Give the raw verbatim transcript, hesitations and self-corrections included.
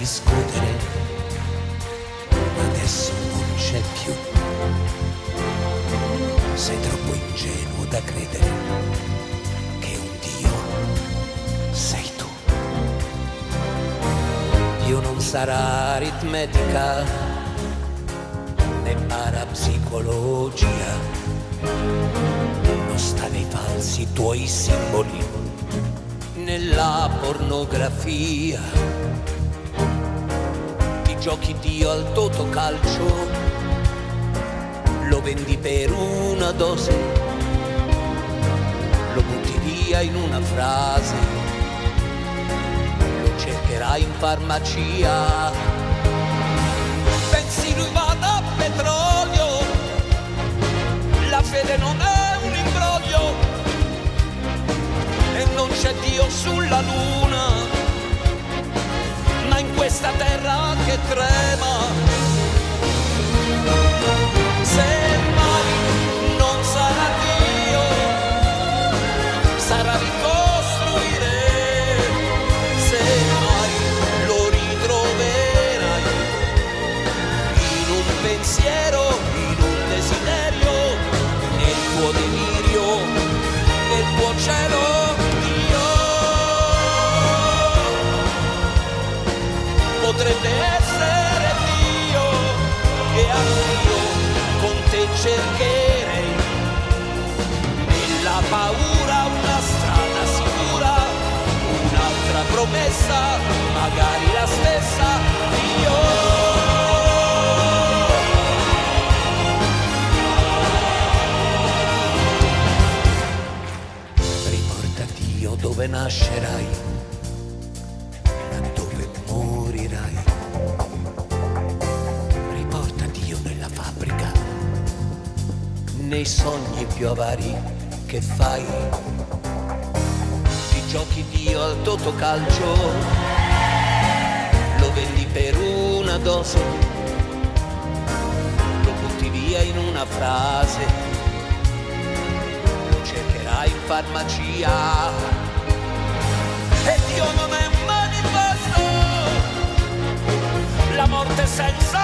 discutere, ma adesso non c'è più. Sei troppo ingenuo da credere che un Dio sei tu. Dio non sarà aritmetica né parapsicologia, non sta nei falsi tuoi simboli, nella pornografia. Ti giochi Dio al totocalcio, lo vendi per una dose, lo butti via in una frase, lo cercherai in farmacia. Pensi lui vada a petrolio, la fede non è un imbroglio e non c'è Dio sulla luna, ma in questa terra che trema. Se mai non sarà Dio, sarà ricostruire. Se mai lo ritroverai in un pensiero, in un desiderio, nel tuo delirio, nel tuo cielo, Dio potrebbe essere Dio e anch'io con te cercherei nella paura una strada sicura, un'altra promessa, magari la stessa. Io riporta Dio dove nascerai, da dove morirai. Nei sogni più avari che fai, ti giochi Dio al totocalcio, lo vendi per una dose, lo butti via in una frase, lo cercherai in farmacia. E Dio non è un manifesto, la morte senza